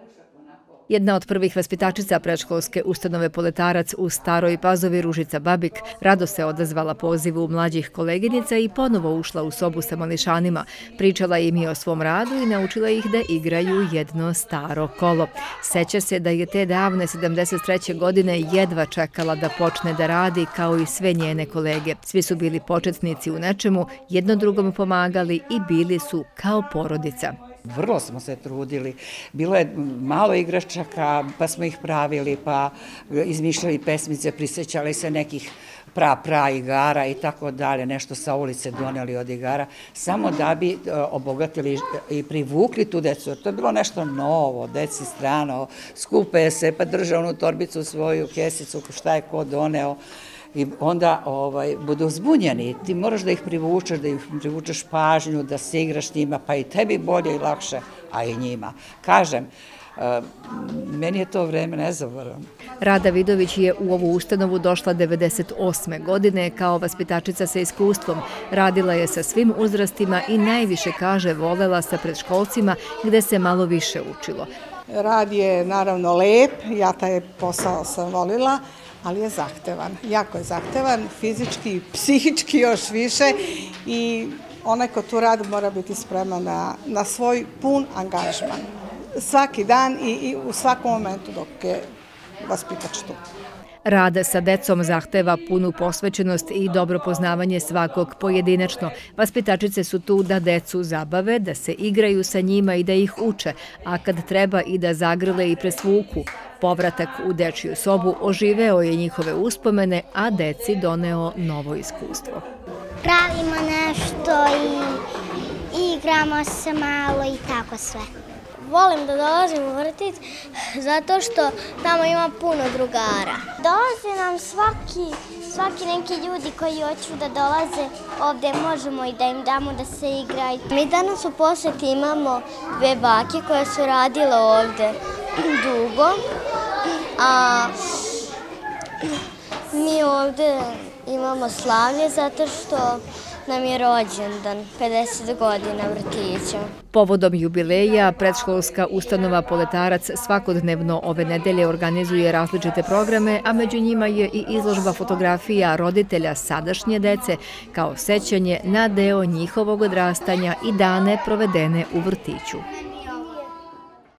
Jedna od prvih vaspitačica predškolske ustanove Poletarac u Staroj Pazovi, Ružica Babik, rado se odazvala pozivu mlađih koleginica i ponovo ušla u sobu sa mališanima. Pričala im i o svom radu i naučila ih da igraju jedno staro kolo. Seća se da je te davne 73. godine jedva čekala da počne da radi kao i sve njene kolege. Svi su bili početnici u nečemu, jedno drugom pomagali i bili su kao porodica. Vrlo smo se trudili. Bilo je malo igračaka, pa smo ih pravili, pa izmišljali pesmice, prisjećali se nekih pra igara i tako dalje, nešto sa ulice doneli od igara, samo da bi obogatili i privukli tu decu. To je bilo nešto novo, deci strano, skupe se, pa drža onu torbicu svoju, kesicu, šta je ko doneo. I onda budu zbunjeni. Ti moraš da ih privučeš pažnju, da se igraš njima, pa i tebi bolje i lakše, a i njima. Kažem, meni je to vreme nezaboravno. Rada Vidović je u ovu ustanovu došla 98. godine kao vaspitačica sa iskustvom. Radila je sa svim uzrastima i najviše, kaže, volela sa predškolcima gde se malo više učilo. Rad je naravno lep, ja taj posao sam volila, ali je zahtevan, jako je zahtevan, fizički i psihički još više i onaj ko tu radi mora biti spreman na svoj pun angažman. Svaki dan i u svakom momentu dok je vaspitač tu. Rad sa decom zahteva punu posvećenost i dobro poznavanje svakog pojedinačno. Vaspitačice su tu da decu zabave, da se igraju sa njima i da ih uče, a kad treba i da zagrle i presvuku. Povratak u dečiju sobu oživeo je njihove uspomene, a deci doneo novo iskustvo. Pravimo nešto i igramo se malo i tako sve. Volim da dolazim u vrtić zato što tamo ima puno drugara. Dolaze nam svaki neki ljudi koji hoću da dolaze ovde, možemo i da im damo da se igraju. Mi danas u poseti imamo dve bake koje su radile ovde dugo, a mi ovde imamo slavlje zato što nam je rođendan, 50 godina vrtića. Povodom jubileja, predškolska ustanova Poletarac svakodnevno ove nedelje organizuje različite programe, a među njima je i izložba fotografija roditelja sadašnje dece kao sećanje na deo njihovog odrastanja i dane provedene u vrtiću.